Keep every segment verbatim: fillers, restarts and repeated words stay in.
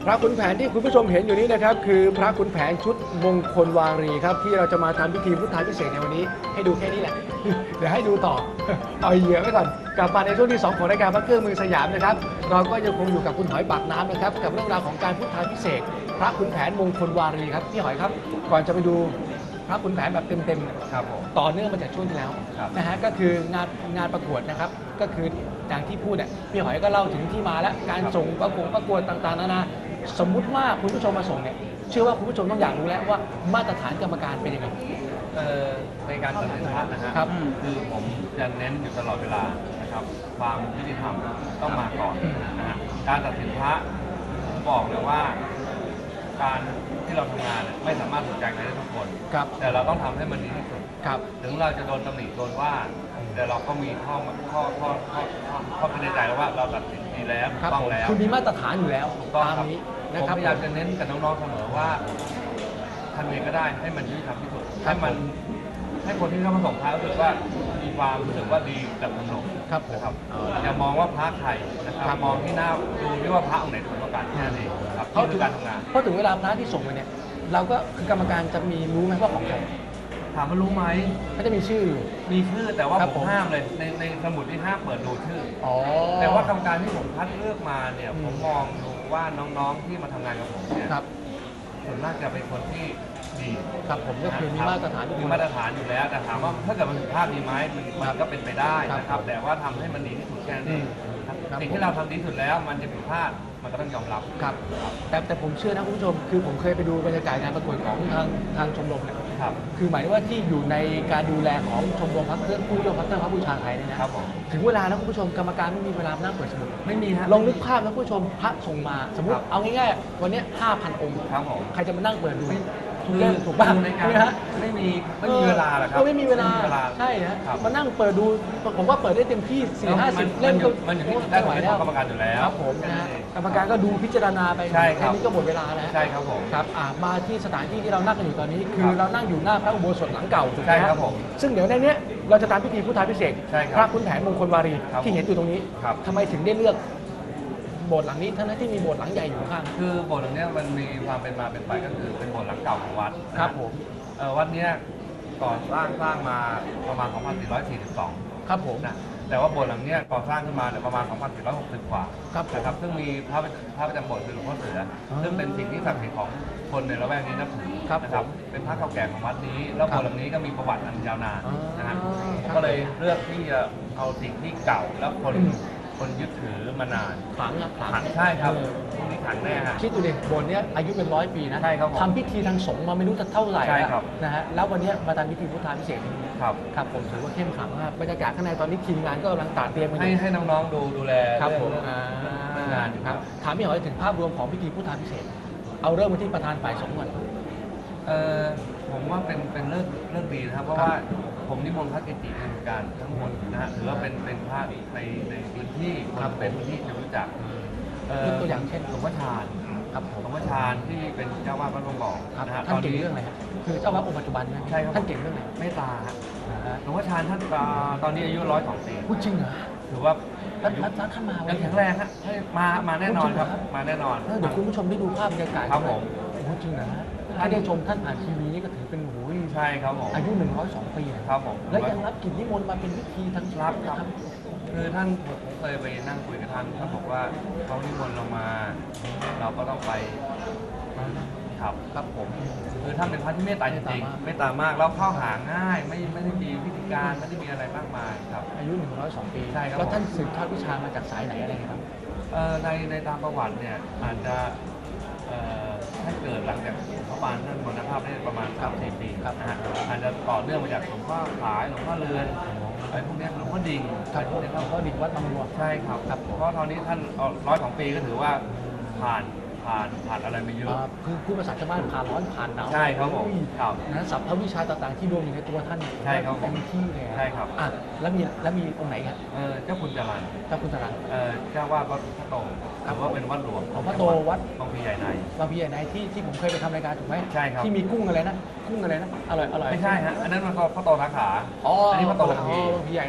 ระขุนแผนที่คุณผู้ชมเห็นอยู่นี้นะครับคือพระขุนแผนชุดมงคลวารีครับที่เราจะมาทำพิธีพุทธาพิเศษกในวันนี้ให้ดูแค่นี้แหละ เดี๋ยวให้ดูต่อเอาเหยื่อไว้ก่อนกลับมาในช่วงที่สองของรายการพระเครื่องมือสยามนะครับเราก็ยังคงอยู่กับคุณหอยปากน้ำนะครับกับเรื่องราวของการพุทธาพิเศษกพระขุนแผนมงคลวารีครับพี่หอยครับก่อนจะไปดูพระขุนแผนแบบเต็มๆครับผมต่อเนื่องมาจากช่วงที่แล้วนะฮะก็คืองานงานประกวดนะครับก็คืออย่างที่พูดเนี่ยพี่หอยก็เล่าถึงที่มาและการส่งประกวดประกวดต่างๆนานาสมมุติว่าคุณผู้ชมมาส่งเนี่ยเชื่อว่าคุณผู้ชมต้องอยากรู้แล้วว่ามาตรฐานกรรมการเป็นยังไงในการตัดสินพระนะฮะคือผมจะเน้นอยู่ตลอดเวลานะครับความยุติธรรมต้องมาก่อนนะฮะการตัดสินพระผมบอกเลยว่าการที่เราทำงานไม่สามารถถูกใจใครได้ทุกคนแต่เราต้องทำให้มันดีที่สุดถึงเราจะโดนตำหนิโดนว่าแต่เราก็มีข้อข้อข้อข้อข้อพิจารณาแล้วว่าเราตัดสินดีแล้วต้องแล้วคุณมีมาตรฐานอยู่แล้วตามนี้ผมพยายามจะเน้นกับน้องๆเสมอว่าทำเองก็ได้ให้มันยุติธรรมที่สุดให้มันให้คนที่เข้ามาส่งพระรู้สึกว่ามีความรู้สึกว่าดีกับขนมครับนะครับอย่ามองว่าพระใครนะครับมองที่หน้าดูที่ว่าพระองค์ไหนถูกกว่ากันแค่นี้ครับเขาคือการทำงานเพราะถึงเวลาพระที่ส่งไปเนี่ยเราก็คือกรรมการจะมีรู้ไหมว่าของใครถามว่ารู้ไหมเขาจะมีชื่อมีชื่อแต่ว่าผมห้ามเลยในในสมุดที่ห้ามเปิดดูชื่อแต่ว่ากรรมการที่ผมคัดเลือกมาเนี่ยผมมองดูว่าน้องๆที่มาทำงานกับผมเนี่ยส่วนมากจะเป็นคนที่ดีครับผมก็คือมีมาตรฐานมีมาตรฐานอยู่แล้วแต่ถามว่าถ้าเกิดมันผิดพลาดดีไหมมันก็เป็นไปได้นะครับแต่ว่าทำให้มันดีที่สุดแค่นี้สิ่งที่เราทำดีสุดแล้วมันจะผิดพลาดมันก็ต้องยอมรับครับแต่แต่ผมเชื่อนะคุณผู้ชมคือผมเคยไปดูบรรยากาศงานประกวดของทางทางชมรมเนี่ยครับคือหมายถึงว่าที่อยู่ในการดูแลของชมรมพระเครื่องผู้ยกพระเครื่องพระบูชาไทยเนี่ยนะครับถึงเวลาแล้วคุณผู้ชมกรรมการไม่มีเวลานั่งเปิดสมุดไม่มีฮะลองนึกภาพนะคุณผู้ชมพระส่งมาสมมติเอาง่ายๆวันนี้ห้าพันองค์ใครจะมานั่งเปิดดูคือถูกบ้างในการไม่มีไม่มีเวลาหรอกครับไม่มีเวลาใช่ฮะมานั่งเปิดดูผมว่าเปิดได้เต็มที่สี่ห้าสิบเล่มก็มันอยู่ที่ได้ไหวแล้วกรรมการอยู่แล้วครับผมนะกรรมการก็ดูพิจารณาไปแค่นี้ก็หมดเวลาแล้วใช่ครับผมครับมาที่สถานที่ที่เรานั่งกันอยู่ตอนนี้คือเรานั่งอยู่หน้าพระอุโบสถหลังเก่าถูกไหมครับผมซึ่งเดี๋ยวในนี้เราจะทำพิธีพุทธาพิเศษกพระขุนแผนมงคลวารีที่เห็นอยู่ตรงนี้ทำไมถึงได้เลือกโบสถ์หลังนี้ทั้งที่มีโบสถ์หลังใหญ่อยู่ข้างคือโบสถ์หลังนี้มันมีความเป็นมาเป็นไปก็คือเป็นโบสถ์หลังเก่าของวัดครับผมวัดนี้ก่อสร้างสร้างมาประมาณ สองพันสี่ร้อยสี่สิบสองครับผมนะแต่ว่าโบสถ์หลังนี้ก่อสร้างขึ้นมาเนี่ยประมาณ สองพันสี่ร้อยหกสิบ กว่านะครับซึ่งมีพระพระประจำโบสถ์คือหลวงพ่อเสือซึ่งเป็นสิ่งที่ศักดิ์สิทธิ์ของคนในละแวกนี้นับถือนะครับเป็นพระเก่าแก่ของวัดนี้แล้วโบสถ์หลังนี้ก็มีประวัติอันยาวนานนะฮะก็เลยเลือกที่จะเอาสิ่งที่เก่าแล้วคนคนยึดถือมานานขลังนะขลังใช่ครับนี่ขลังแน่ฮะคิดดูดิโบสถ์นี้อายุเป็นร้อยปีนะใช่ครับทำพิธีทางสงฆ์มาไม่รู้จะเท่าไหร่นะฮะแล้ววันนี้มาทำพิธีพุทธาพิเศษครับครับผมถือว่าเข้มขลังมากบรรยากาศข้างในตอนนี้ทีมงานก็กำลังตัดเตรียมให้ให้น้องๆดูดูแลครับผมงานครับถามพี่หอยถึงภาพรวมของพิธีพุทธาพิเศษเอาเริ่มมาที่ประธานฝ่ายสงฆ์ก่อนเออผมว่าเป็นเป็นเรื่องเรื่องดีนะครับเพราะว่าผมนิมนต์พระเกจิเหมือนกันทั้งหมดนะฮะถือว่าเป็นเป็นพระในในพื้นที่คนเป็นพื้นที่จะรู้จักยกตัวอย่างเช่นหลวงพ่อชาญครับหลวงพ่อชาญที่เป็นเจ้าวาดวัดบางบ่อนะฮะท่านเก่งเรื่องอะไรคือเจ้าวาดองค์ปัจจุบันใช่ครับท่านเก่งเรื่องอะไรเมตตาหลวงพ่อชาญท่านตอนนี้อายุร้อยสองปีพูดจริงเหรอถือว่าท่านท่านมายังแข็งแรงฮะมามาแน่นอนครับมาแน่นอนเดี๋ยวคุณผู้ชมได้ดูภาพบรรยากาศครับผมพูดจริงนะถ้าได้ชมท่านผ่านทีวีนี่ก็ถือเป็นโอ้ยใช่ครับผมอายุหนึ่งร้อยสองปีครับผมและยังรับกิจนิมนต์มาเป็นพิธีทั้งรับครับคือท่านผมเคยไปนั่งคุยกับท่านท่านบอกว่าเขานิมนต์เรามาเราก็ต้องไปครับครับผมคือท่านเป็นพระที่เมตตาจริงๆเมตตามากแล้วเข้าหาง่ายไม่ไม่ได้มีพิธีการไม่ได้มีอะไรมากมายครับอายุหนึ่งร้อยสองปีใช่ครับแล้วท่านสืบทอดวิชามาจากสายไหนอะไรครับในในตามประวัติเนี่ยอาจจะให้เกิดหลังจากพระบาลท่านมรณภาพได้ประมาณสามสี่ปีนะฮะอาจจะต่อเนื่องมาจากหลวงพ่อขายหลวงพ่อเรือนอะไรพวกนี้หลวงพ่อดิ่งอะไรพวกนี้หลวงพ่อดิ่งวัดบางบัวใช่ครับครับเพราะตอนนี้ท่านร้อยสองปีก็ถือว่าผ่านผ่านผ่านอะไรมาเยอะคือผู้ภาษาชาวบ้านผ่านร้อนผ่านหนาวใช่ครับผมครับนะศัพท์พระวิชาต่างๆที่รวมอยู่ในตัวท่านใช่ครับผมที่เลยใช่ครับอ่ะแล้วมีแล้วมีองค์ไหนครับเออเจ้าคุณจรัญเจ้าคุณจรัญเออเจ้าว่าวัดพระโตถือว่าเป็นวัดหลวงของพระโตวัดบางพีใหญ่ในบางพีใหญ่ในที่ที่ผมเคยไปทำรายการถูกไหมใช่ครับที่มีกุ้งอะไรนะกุ้งอะไรนะอร่อยอร่อยไม่ใช่ฮะอันนั้นมันก็พระโตสาขาอ๋ออันนี้พระโตบางพีบางพีใหญ่ใน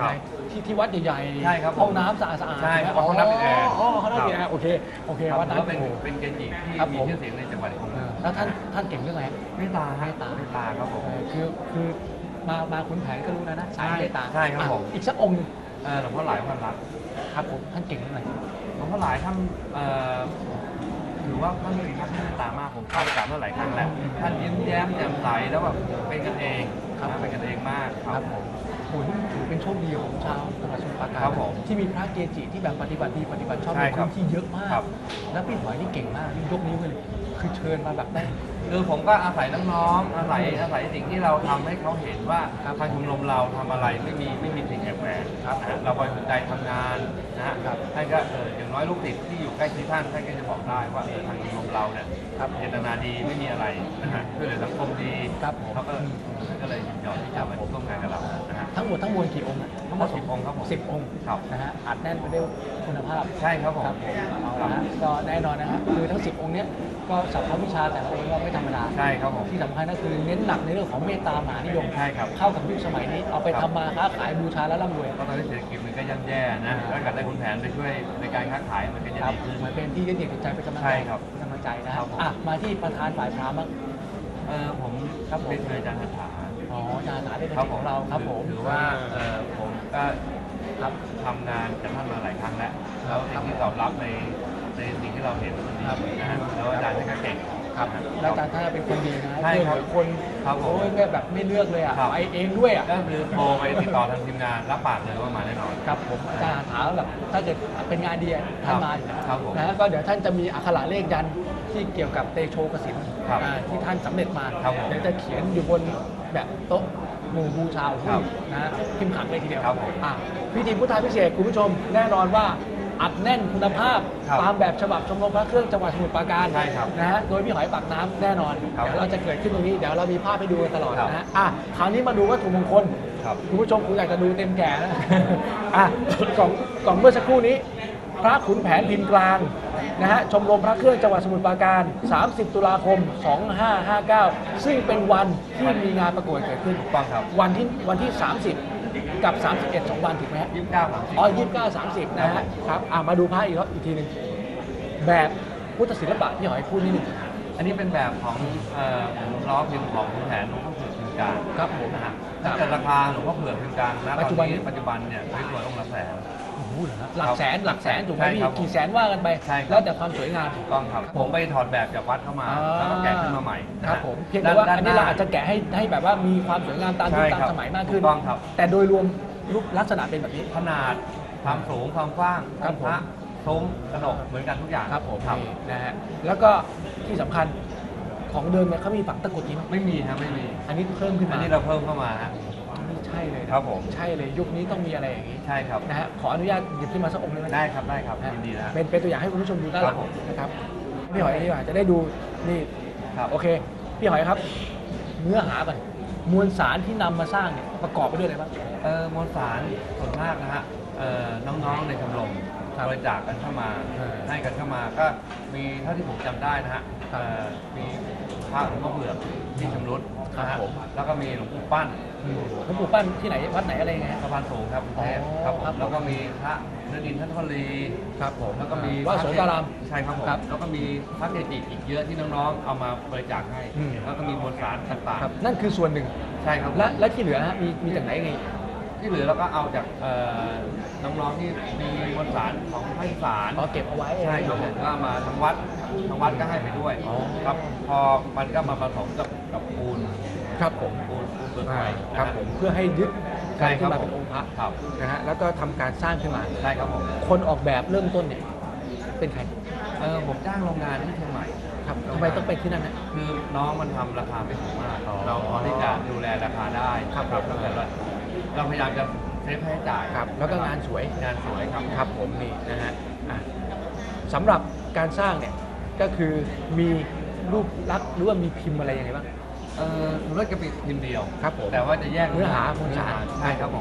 ที่ที่วัดใหญ่ๆใช่ครับผมห้องน้ำสะอาดสะอาดใช่ไหมครับห้องน้ำติดแอร์อ๋อห้องน้ำติดแอครัร์บโอเคโอเคครับวัดนั้นก็เป็นโอ้เป็นเกจิที่ครับมีผมชื่อเสียงในจังหวัดของเออแล้วท่านท่านเก่งเรื่องอะไรเมตตาเมตตาเมตตาครับผมเออคือคือมามาขุนแผนก็รู้แล้วนะสายเมตตาใช่ครับผมอ่ะอีกสักองค์หนึงเอ่อหลวงพ่อหลายพันรักครับผมท่านเก่งเรื่องอะไรหลวงพ่อหลายท่านเอ่อถือว่าท่านมีพระเมตตามากผมเข้าไปกราบท่านหลายครั้งแล้วท่านยิ้มแย้มแจ่มใสแล้วแบบเป็นกันเองครับนะเป็นกันเองมากครับผมโอ้โหถือเป็นโชคดีของชาวจังหวัดสมุทรปราการครับผมที่มีพระเกจิที่แบบปฏิบัติดีปฏิบัติชอบใช่ในครัพื้บนที่เยอะมากครับแล้วพี่หอยนี่เก่งมากนี่ยกนิ้วให้เลยคือเชิญมาแบบได้คือผมก็อาศัยน้องๆอาศัยอาศัยสิ่งที่เราทำให้เขาเห็นว่าครับทางชมรมเราทำอะไรไม่มีไม่มีสิ่งแอบแฝงครับนะฮะเราบริสุทธิ์ใจทำงานนะฮะครับท่านก็เอออย่างน้อยลูกศิษย์ที่อยู่ใกล้ชิดท่านท่านก็จะบอกได้ว่าเออทางชมรมเราเนี่ยครับเจตนาดีไม่มีอะไรนะฮะช่วยเหลือสังคมดีครับผมเขาก็ท่านก็เลยยินยอมที่จะมาร่วมงานกับเรานะฮะทั้งหมดทั้งมวลกี่องค์อะทั้งหมดสิบองค์ครับผมสิบองค์ครับนะฮะอัดแน่นไปด้วยคุณภาพใช่ครับผมครับผมเอาละฮะก็แน่นอนนะฮะคือทั้งสิบองค์เนี้ยก็สัพพะวิชาแต่ละองค์ก็ไม่ธรรมดาใช่ครับผมที่สำคัญก็คือเน้นหนักในเรื่องของเมตตามหานิยมใช่ครับเข้ากับยุคสมัยนี้เอาไปครับทำมาค้าขายบูชาแล้วร่ำรวยเพราะตอนนี้เศรษฐกิจมันก็ย่ำแย่นะแล้วก็ได้คุณแผนไปช่วยในการค้าขายมันก็จะครับดีขึ้นเหมือนเป็นที่ยึดเหนี่ยวจิตใจเป็นกำลังใช่ใจครับเป็นกำลังใจนะคครัรับบผมอ่ะมาที่ประธานฝ่ายพราหมณ์บ้างเออผมครับผมเป็นเคยอาจารย์คาถาอ๋ออาจารย์สาได้เป็นครับสิทธิ์ผขมองเราครับผมถือว่าเออผมก็ครับทำงานกับท่านมาหลายครั้งแล้วแล้วสิ่งที่ตอบรับในในสิ่งที่เราเห็นมันดีครับนะฮะแล้วอาจารย์ท่านก็เก่งครับนะฮะแล้วอาจารย์ท่านเป็นคนดีนะใช่ครับช่วยเหลือคนครับผมโอ้ยไม่แบบไม่เลือกเลยอ่ะครับไปเองด้วยอ่ะก็คือโทรไปติดต่อทางทีมงานรับปากเลยว่ามาแน่นอนครับผมอาจารย์ถามแบบถ้าเกิดเป็นงานดีอะท่านมาอยู่แล้วครับผมนะฮะก็เดี๋ยวท่านจะมีอักขระเลขยันต์ที่เกี่ยวกับเตโชกสินครับอ่าที่ท่านสำเร็จมาครับผมเดี๋ยวจะเขียนอยู่บนแบบโต๊ะหมู่บูชาครับนะฮะพิมพ์ขังเลยทีเดียวครับผมอ่ะพิธีพุทธาพิเศษกคุณผู้ชมแน่นอนว่าอัดแน่นคุณภาพครับตามแบบฉบับชมรมพระเครื่องจังหวัดสมุทรปราการใช่ครับนะฮะโดยพี่หอยปากน้ำแน่นอนครับเดี๋ยวเราจะเกิดขึ้นตรงนี้เดี๋ยวเรามีภาพให้ดูกันตลอดครับนะฮะอ่ะคราวนี้มาดูวัตถุมงคลครับคุณผู้ชมคุณอยากจะดูเต็มแก่นะ อ่ะกล่องกล่องเมื่อสักครู่นี้ พระขุนแผนพิมพ์กลางนะฮะชมรมพระเครื่องจังหวัดสมุทรปราการ สามสิบ ตุลาคม สองห้าห้าเก้า ซึ่งเป็นวันที่มีงานประกวดเกิดขึ้นถูกต้องครับวันที่วันที่ สามสิบ กับ สามสิบเอ็ด สองวันถูกไหมฮะยี่สิบเก้าสามสิบอ๋อยี่สิบเก้า สามสิบ นะฮะครับอ่ะมาดูพระอีกรอบอีกทีหนึ่งแบบพุทธศิลปะที่หอยพูดนิดนึงอันนี้เป็นแบบของเอ่อล้อพิมพ์ของคุณแผนหลวงพ่อเผือกพิมพ์กลางครับผมนะฮะถ้าเกิดราคาหลวงพ่อเผือกพิมพ์กลางนะปัจจุบันตอปัจจุบันเนี่ยสวยๆองค์ละแสนโอ้โหเหรอฮะหลักแสนหลักแสนถูกไหมใช่พี่ครับกี่แสนว่ากันไปใช่ครับแล้วแต่ความสวยงามถูกต้องครับ ผมไปถอดแบบจากวัดเข้ามา แล้วก็แกะขึ้นมาใหม่นะคฮะรับผมเพียงแต่ว่าด้อันนี้เราอาจจะแกะให้ให้แบบว่ามีความสวยงามตามยุคใช่ตามครับสมัยมากขึ้นถูกต้องครับแต่โดยรวมรูปลักษณะเป็นแบบนี้ขนาดความสูงความกว้างครับผมพระซุ้มกระหนกเหมือนกันทุกอย่างครับผมครับนี่นะฮะแล้วก็ที่สำคัญของเดิมเนี่ยเขามีฝังตะกรุดนี้ไหมไม่มีฮะไม่มีอันนี้เพิ่มขึ้นอัมานนี้เราเพิ่มเข้ามาฮะนี่ใช่เลยนะครับผมใช่เลยยุคนี้ต้องมีอะไรอย่างนี้ใช่ครับนะฮะขออนุญาตหยิบขึ้นมาสักองค์ได้ไหมได้ครับได้ครับนะฮะยินดีนะฮะเป็นเป็นตัวอย่างให้คุณผู้ชมดูด้านหลังครับผมนะครับพี่หอยนี่ว่าจะได้ดูนี่ครับโอเคพี่หอยครับ เนื้อหาก่อนมวลสารที่นำมาสร้างเนี่ยประกอบไปด้วยอะไรบ้างเออมวลสารส่วนมากนะฮะเอ่อน้องๆในชมรมครับบริจาคกันเข้ามาเออให้กันเข้ามาก็มีเท่าที่ผมจำได้นะฮะครับเอ่อมีพระหลวงพ่อเผือกที่ชำรุดครับนะฮะผมแล้วก็มีหลวงปู่ปั้นหลวงปู่ปั้นที่ไหนวัดไหนอะไรยังไงฮะสะพานสูงครับกรุงเทพอ๋อครับผมครับแล้วก็มีพระเนื้อดินท่านทลีครับผมแล้วก็มีวัดโสการามใช่ครับผมครับแล้วก็มีพระเกจิอีกเยอะที่น้องๆเอามาบริจาคให้อืมแล้วก็มีมวลสารต่างครับนั่นคือส่วนหนึ่งๆใช่ครับผมและและที่เหลือฮะมีมีจากไหนไงที่เหลือเราก็เอาจากเอ่อน้องๆที่มีมวลสารของภาคอีสานอ๋อเก็บเอาไว้ใช่ครับผมก็มาทางวัดทางวัดก็ให้ไปด้วยอ๋อครับพอมันก็มาผสมกับกับปูนครับผมปูนปูนเปลือกอ่าไม้ครับผมเพื่อให้ยึดใช่การครัขึ้บนมาผเป็มนองค์พระครับนะฮะแล้วก็ทำการสร้างขึ้นมาใช่ครับผมคนออกแบบเริ่มต้นเนี่ยเป็นใครเออผมจ้างโรงงานที่เชียงใหม่ครับทำไมต้องเป็นที่นั่นนะคือน้องมันทำราคาไม่สูงมากอ๋อเราพอที่จะดูแลราคาได้ครับแล้วแต่เราเราพยายามจะเซฟค่าใช้จ่ายครับแล้วก็งานสวยงานสวยครับครับผมนี่นะฮะอ่ะสำหรับการสร้างเนี่ยก็คือมีรูปลักษณ์หรือว่ามีพิมพ์อะไรยังไงบ้างเออธุรกิจพิมพ์เดียวครับผมแต่ว่าจะแยกเนื้อหาของสารใช่ครับผม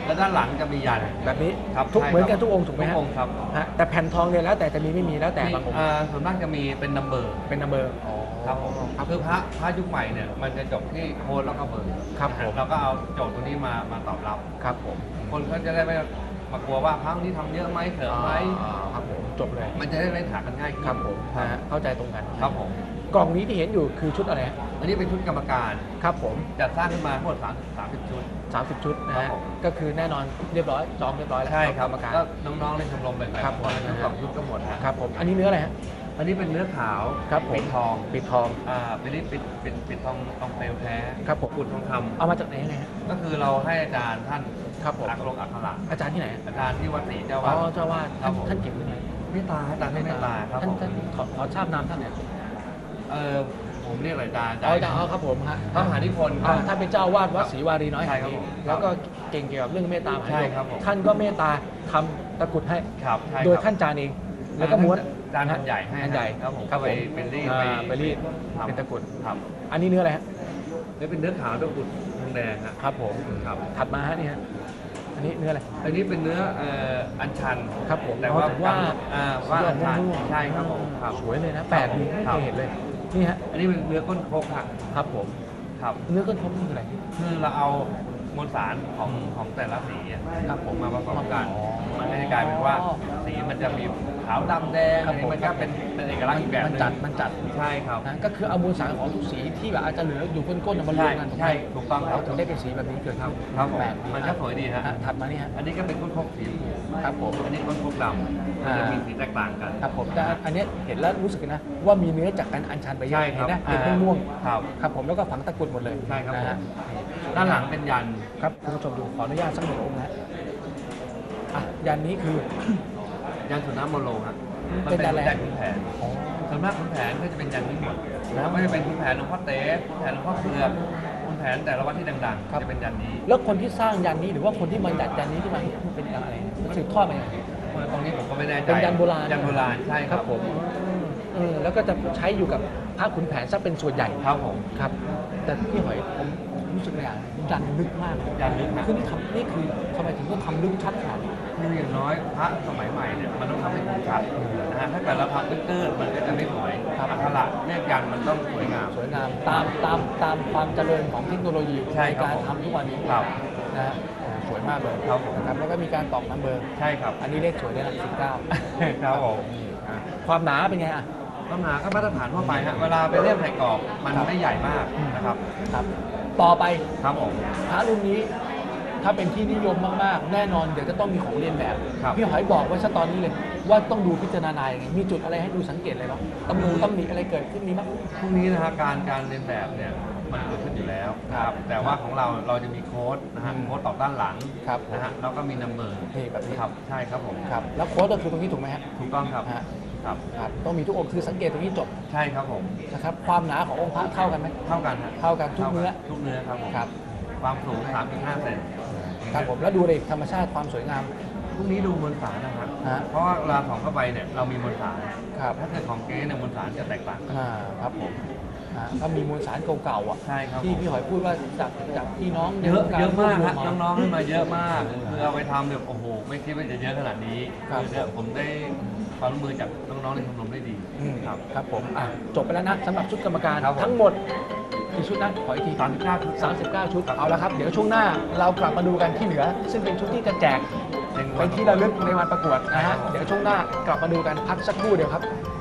แล้วด้านหลังจะมียันแบบนี้ครับทุกใช่เหมือนกันครับทุกองค์ถูกไหมทุฮะกองค์ครับฮะแต่แผ่นทองเนี่ยแล้วแต่จะมีไม่มีแล้วแต่มีบางองค์อ่าส่วนมากจะมีเป็นนัมเบอร์เป็นนัมเบอร์อ๋อครับผมคือพระพระยุคใหม่เนี่ยมันจะจบที่โค้ดแล้วก็เบอร์ครับผมเราก็เอาโจทย์ตัวนี้มามาตอบรับครับผมคนก็จะได้ไม่มากลัวว่าพระองค์นี้ทำเยอะไหมเถอะไหมอ่าครับผมจบเลยมันจะได้เล่นหากันง่ายขึ้นครับผมครันะฮะบเข้าใจตรงกันครับผมกล่องนี้ที่เห็นอยู่คือชุดอะไรฮะอันนี้เป็นชุดกรรมการครับผมจัดสร้างขึ้นมาทั้งหมดสามสามสิบชุดสามสิบชุดนะครัฮะบผมก็คือแน่นอนเรียบร้อยจองเรียบร้อยแล้วใช่ครับกรรมการก็น้องๆในชมรมเป็นไปครับผมทั้งสองชุดก็หมดฮะครับผมอันนี้เนื้ออะไรฮะอันนี้เป็นเนื้อขาวครับผมปิดทองปิดทองอ่าเป็นนี่ปิดปิดปิดทองทองเปลวแท้ครับผมขุดทองคำเอามาจากไหนยังไงฮะก็คือเราให้อาจารย์ท่านครับผมอักลงอักขระอาจารย์ที่ไหนอาจารย์ที่วัดศรีเจ้าอ๋วัอดเจ้าวาดครัท่าบนผมท่านจิ๋มยังไงเมตตาอาจารย์ท่านเมตตาครับท่านผมท่านขอขอทราบนามท่านหน่อยเออผมเรียกอะไรอาจารย์อ๋ออาจารย์อ๋อครับผมฮะพระมหานิพนธ์คอ่ารับท่านเป็นเจ้าอาวาดวัดศรีวารีน้อยใช่ครับผมแล้วก็เก่งเกี่ยวกับเรื่องเมตตามหานิยมใช่ครับผมท่านก็เมตตาทำตะกรุดให้ครับใช่โดยครับท่านจานเอง แล้วก็ม้วนอาจารย์ท่านใหญ่ให้ท่านใหญ่ครับผมครับไปผมเป็นรีดอ่าไปไปรีดทำเป็นตะกรุดครับอันนี้เนื้ออะไรฮะนี่เป็นเนื้อขาวตะกรุดทองแดงฮะครับผมครับถัดมาฮะนี่ฮะอันนี้เนื้ออะไรอันนี้เป็นเนื้อเอ่ออัญชันครับผมแต่ว่าอ๋อแต่ว่าอ่าว่าอัญชันม่วงๆใช่ครับผมครับสวยเลยนะแปดดีไม่ครัเคบยเห็นเลยนี่ฮะอันนี้เป็นเนื้อก้นโคกค่ะครับผมครับเนื้อก้นทบนี่คืออะไรคือเราเอามวลสารของของแต่ละสีอะครับผมมาผสมกันอ๋อมันก็จะกลายเป็นว่าสีมันจะมีขาวดำแดงครัอับนผมนี้มันก็เป็นเป็นเอกลักษณ์อีกแบบหมันนึงจัดมันจัดใช่ครับนะก็คือเอามูลสารของทุกสีที่แบบอาจจะเหลืออยู่ก้นๆน่ะมารวมกันใช่ถูกต้องครับเราถึงได้เป็นสีแบบนี้เกิดขึ้นครับผมแปลกมันก็สวยดีฮะอ่ถัดมานี่ฮะอันนี้ก็เป็นก้นโคกสีชมพูครับผมอันนี้ก้นโคกดำมันอ่าจะมีสีแตกต่างกันครับผมแต่อันเนี้ยเห็นแล้วรู้สึกนะว่ามีเนื้อจากการอัญชันไปเยใช่อะคเห็รับนนะเป็นม่วงๆครับครับผมแล้วก็ฝังตะกรุดหมดเลยใช่ครับนะผมฮะด้านหลังเป็นยันครับคุณผู้ชมดูขออนุญาตสักหนึ่งองค์นะอ่ะยันนี้คือยันสุนทรโมโลครับมันเป็นเป็นยันอะไรยันขุนแผนอ๋อส่วนมากขุนแผนก็จะเป็นยันนี้หมดแล้แล้ว วก็จะเป็นขุนแผนหลวงพ่อเต๊ะขุนแผนหลวงพ่อเผือกขุนแผนแต่ละวัดที่ดังครับๆจะเป็นยันนี้แล้วคนที่สร้างยันนี้หรือว่าคนที่มาจัดยันนี้ที่มามันเป็นยันอะไรมันสืบทอดมาอย่างไรตรงนี้ผมก็ไม่แน่ใจเป็นยันโบราณยันโบราณใช่ครับผมเออแล้วก็จะใช้อยู่กับพระขุนแผนซะเป็นส่วนใหญ่ครับผมครับ แต่พี่หอยผมรู้สึกอย่างยันลึกมากยันลึกนะคือนี่ทำนี่คือทำไมถึงต้องทำลึกชัดขนาดนี้คืออย่างน้อยพระสมัยใหม่เนี่ยมันต้องทำให้คมชัดนะฮะถ้าเกิดเราทำตื้นๆมันก็จะไม่สวยครับอักขระเลขยันมันต้องสวยงามสวยงามตามตามตามความเจริญของเทคโนโลยีใช่ครับการผมทำทุกวันนี้ครับนะฮะโอ้สวยมากเลยครับผมนะครับแล้วก็มีการตอกนัมเบอร์ใช่ครับอันนี้เลขสวยเลยนะสิบเก้าครับผมความหนาเป็นไงอ่ะต้นหาก็มาตรฐานทั่วไปฮะเวลาไปเล่มไผ่กรอบมันครับไม่ใหญ่มากนะครับครับ ต่อไปครับผมพระรุ่นนี้ถ้าเป็นที่นิยมมากๆ แน่นอนเดี๋ยวจะต้องมีของเรียนแบบครับพี่หอยบอกไว้ซะตอนนี้เลย ว่าต้องดูพิจารณาอย่างไงมีจุดอะไรให้ดูสังเกตอะไรบ้างตำหนิตำหนิอะไรเกิดขึ้นมีบ้างพรุ่งนี้นะฮะการการเรียนแบบเนี่ยมันเกิดขึ้นอยู่แล้วนะครับแต่ว่าของเราเราจะมีโค้ดนะฮะอืมโค้ดตอกด้านหลังครับนะฮะแล้วก็มีนัมเบอร์นี่แบบนี้ครับใช่ครับผมครับแล้วโค้ดก็คือตรงนี้ถูกไหมฮะถูกต้องครับฮะครับครับต้องมีทุกองค์คือสังเกตตรงนี้จบใช่ครับผมนะครับความหนาขององค์พระเท่ากันไหมเท่ากันฮะเท่ากันทุกเนื้อทุกเนื้อครับผมครับความสูง สามถึงห้า เซนครับผมแล้วดูเลยธรรมชาติความสวยงามพรุ่งนี้ดูมวลสารนะครับฮะเพราะว่าเวลาของเข้าไปเนี่ยเรามีมวลสารครับถ้าเกิดของเก๊เนี่ยมวลสารจะแตกต่างกันอ่าครับผมอ่าก็มีมวลสารเก่าๆอ่ะใช่ครับที่พี่หอยพูดว่าจากจากพี่น้องเยอะในวงรเยอะมากฮะรวบรวน้องๆขึ้นมาเยอะมากคือเอาไปทำแบบโอ้โหไม่คิดว่าจะเยอะขนาดนี้ครับคือเนี่ยผมได้ความร่วมมือจากน้องๆในชมรมได้ดีอืมครับครับผมอ่ะจบไปแล้วนะสำหรับชุดกรรมการครับผมทั้งหมดกี่ชุดนะขออีกทีสามสิบเก้าชุดสามสิบเก้าชุดเอาละครับ เดี๋ยวช่วงหน้าเรากลับมาดูกันที่เหลือ ซึ่งเป็นชุดที่จะแจกเป็นที่ระลึกในวันประกวดนะฮะเดี๋ยวช่วงหน้ากลับมาดูกันพักสักครู่เดียวครับ